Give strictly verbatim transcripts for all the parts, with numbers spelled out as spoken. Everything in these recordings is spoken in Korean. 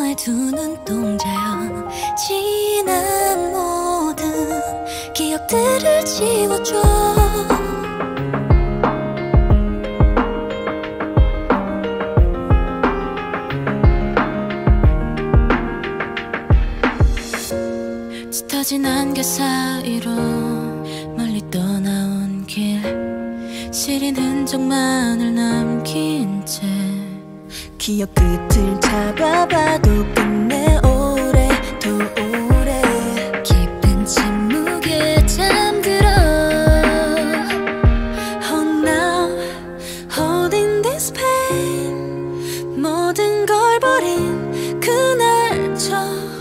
너의 두 눈동자여 지난 모든 기억들을 지워줘. 짙어진 안개 사이로 멀리 떠나온 길, 시린 흔적만을 남긴 채 기억 끝을 잡아봐도 끝내 오래도 오래 깊은 침묵에 잠들어. Oh now holding this pain, 모든 걸 버린 그날처럼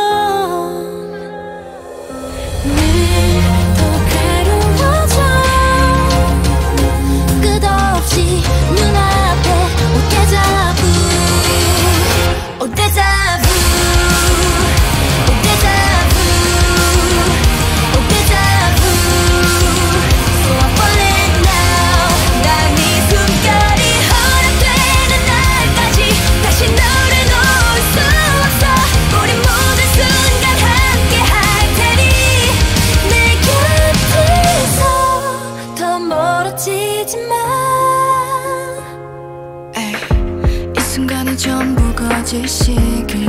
이 순간이 전부 거짓이길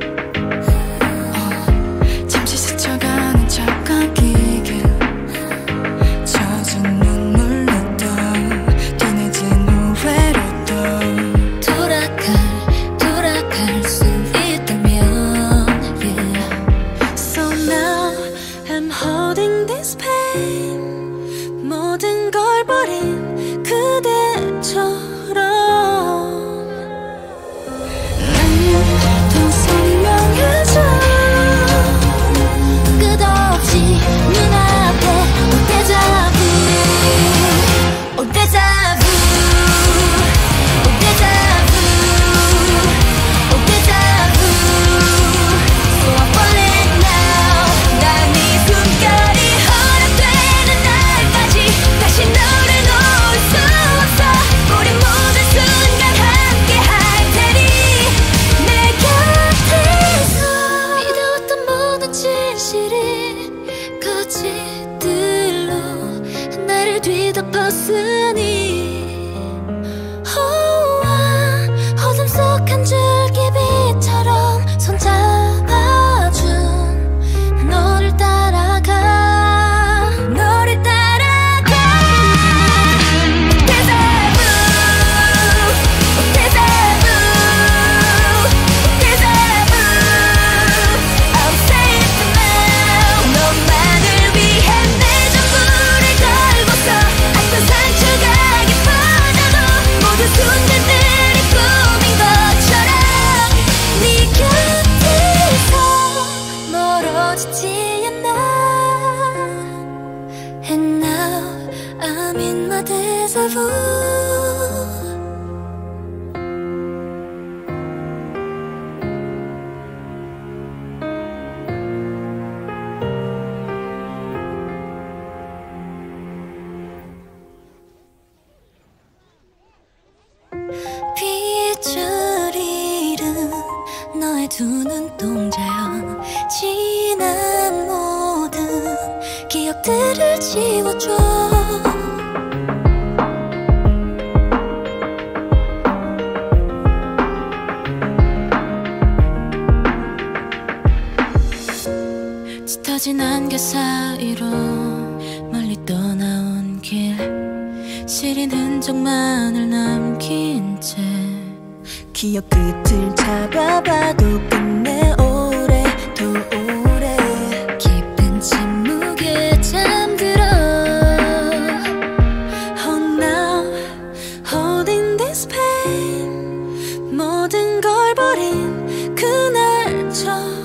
어, 잠시 스쳐가는 착각이길 젖은 눈물로도 뒤늦은 후회로도 돌아갈 돌아갈 수 있다면 yeah. So now I'm holding this pain, 모든 걸 버린 그대처럼 뒤덮었으니 oh, 어둠 속 한 줄기빛처럼 손잡아준 너를 따라가 너를 따라가. Deja vu, deja vu, deja vu. I'll say it now. 너만을 위해 내 전부를 걸고서 상처가 깊어져도 모든 순간들이 꿈인 것처럼 네 곁에서 멀어지지 않아. And now I'm in my deja vu. 빛을 잃은 너의 두 눈동자여 지난 모든 기억들을 지워줘. 짙어진 안개 사이로 멀리 떠나온 길, 시린 흔적만을 남긴 채 기억 끝을 잡아봐도 끝내 오래도 오래 깊은 침묵에 잠들어. Oh now holding this pain, 모든 걸 버린 그날처럼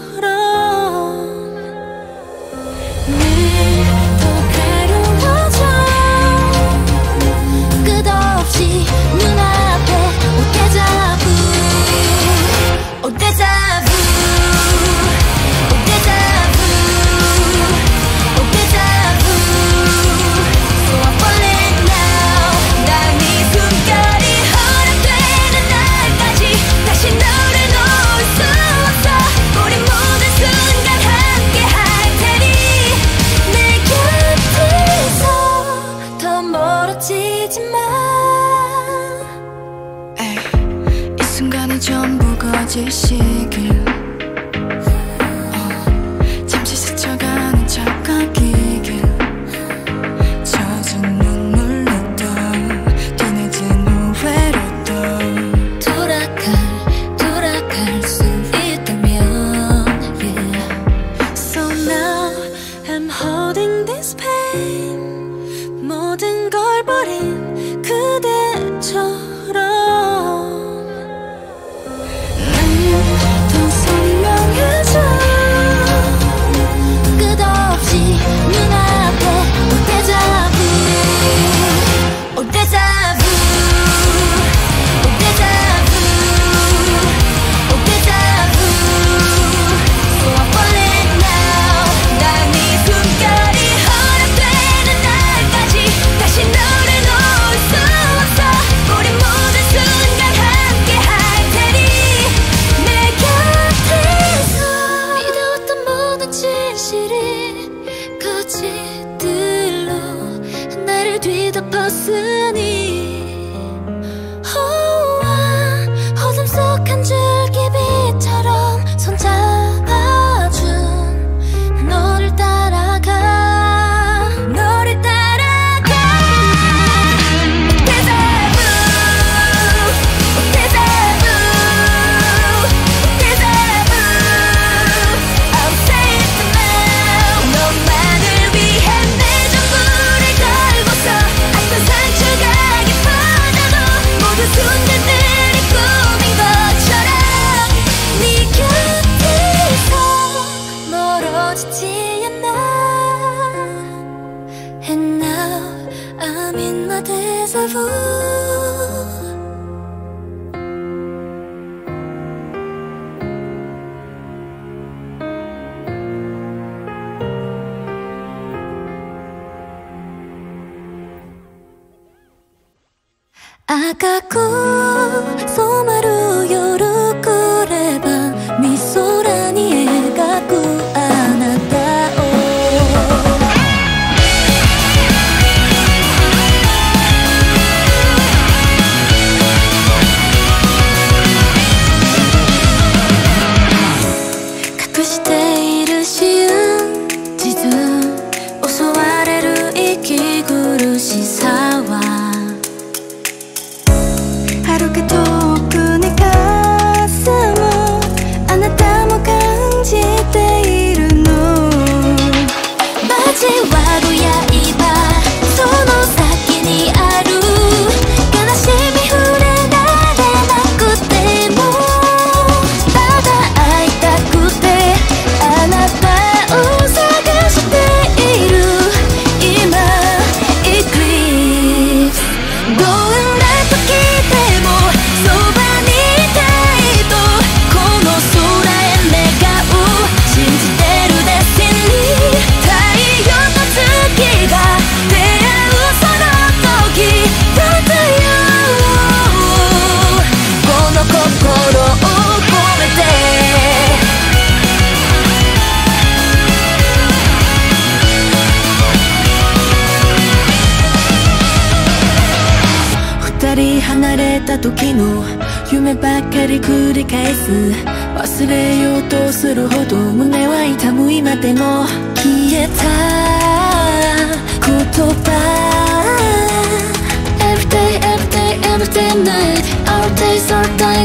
다시 너를 놓을 수 순간이 전부 거짓이길 어, 잠시 스쳐가는 착각이길 젖은 눈물로 또 뒤늦은 후회로 또 돌아갈 돌아갈 수 있다면 yeah. So now I'm holding this pain 모든 걸 버린 그대처럼 뒤덮었으니 어둠 속 한 줄기 빛처럼 손잡아준 너를 따라가 너를 따라가 Deja vu, Deja vu, Deja vu I'll say it now 너만을 위해 내 전부를 걸고서 상처가 깊어져도 모든 순간들이 꿈인 것처럼 네 곁에서 멀어지지 않아 And now I'm in my déjà vu赤く染まる夜くれば見空に描くあなたを隠している真実襲われる息苦しさは遥か遠くにかすむあなたも感じているの交わる刃その先にある悲しみ触れられなくてもただ会いたくてあなたを探している今 Eclipseどんな時でもそばにいたいとこの空へ願う信じてる Destiny 太陽と月が出会うその時 Run to you この心を込めて二人離れた時の夢ばっかり繰り返す忘れようとするほど胸は痛む今でも消えた言葉 Every day, every day, every day night Our days are dying